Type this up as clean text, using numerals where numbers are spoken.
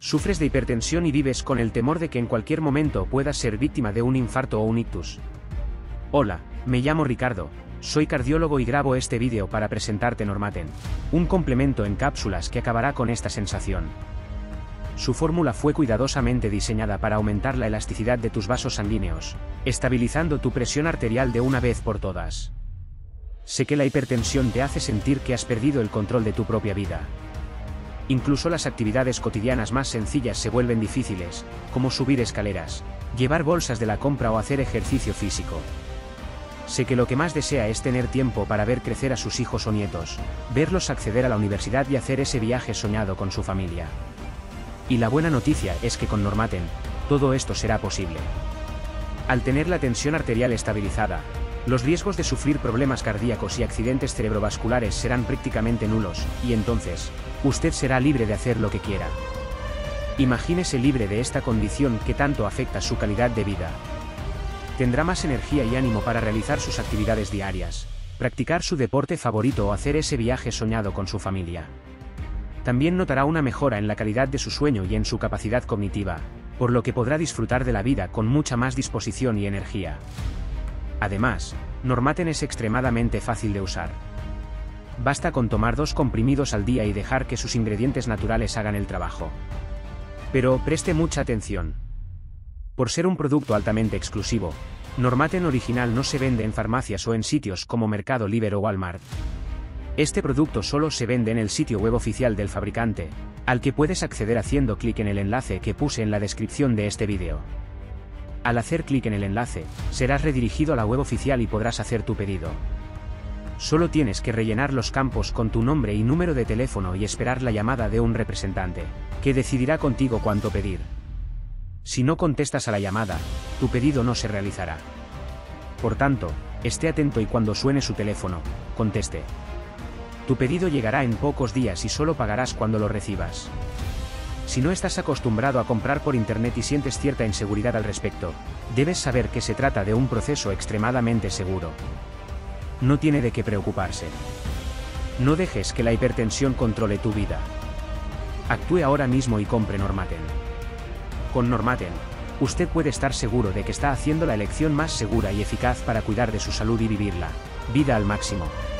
¿Sufres de hipertensión y vives con el temor de que en cualquier momento puedas ser víctima de un infarto o un ictus? Hola, me llamo Ricardo, soy cardiólogo y grabo este vídeo para presentarte Normaten, un complemento en cápsulas que acabará con esta sensación. Su fórmula fue cuidadosamente diseñada para aumentar la elasticidad de tus vasos sanguíneos, estabilizando tu presión arterial de una vez por todas. Sé que la hipertensión te hace sentir que has perdido el control de tu propia vida. Incluso las actividades cotidianas más sencillas se vuelven difíciles, como subir escaleras, llevar bolsas de la compra o hacer ejercicio físico. Sé que lo que más desea es tener tiempo para ver crecer a sus hijos o nietos, verlos acceder a la universidad y hacer ese viaje soñado con su familia. Y la buena noticia es que con Normaten, todo esto será posible. Al tener la tensión arterial estabilizada, los riesgos de sufrir problemas cardíacos y accidentes cerebrovasculares serán prácticamente nulos, y entonces, usted será libre de hacer lo que quiera. Imagínese libre de esta condición que tanto afecta su calidad de vida. Tendrá más energía y ánimo para realizar sus actividades diarias, practicar su deporte favorito o hacer ese viaje soñado con su familia. También notará una mejora en la calidad de su sueño y en su capacidad cognitiva, por lo que podrá disfrutar de la vida con mucha más disposición y energía. Además, Normaten es extremadamente fácil de usar. Basta con tomar 2 comprimidos al día y dejar que sus ingredientes naturales hagan el trabajo. Pero preste mucha atención. Por ser un producto altamente exclusivo, Normaten original no se vende en farmacias o en sitios como Mercado Libre o Walmart. Este producto solo se vende en el sitio web oficial del fabricante, al que puedes acceder haciendo clic en el enlace que puse en la descripción de este vídeo. Al hacer clic en el enlace, serás redirigido a la web oficial y podrás hacer tu pedido. Solo tienes que rellenar los campos con tu nombre y número de teléfono y esperar la llamada de un representante, que decidirá contigo cuánto pedir. Si no contestas a la llamada, tu pedido no se realizará. Por tanto, esté atento y cuando suene su teléfono, conteste. Tu pedido llegará en pocos días y solo pagarás cuando lo recibas. Si no estás acostumbrado a comprar por internet y sientes cierta inseguridad al respecto, debes saber que se trata de un proceso extremadamente seguro. No tiene de qué preocuparse. No dejes que la hipertensión controle tu vida. Actúe ahora mismo y compre Normaten. Con Normaten, usted puede estar seguro de que está haciendo la elección más segura y eficaz para cuidar de su salud y vivir la vida al máximo.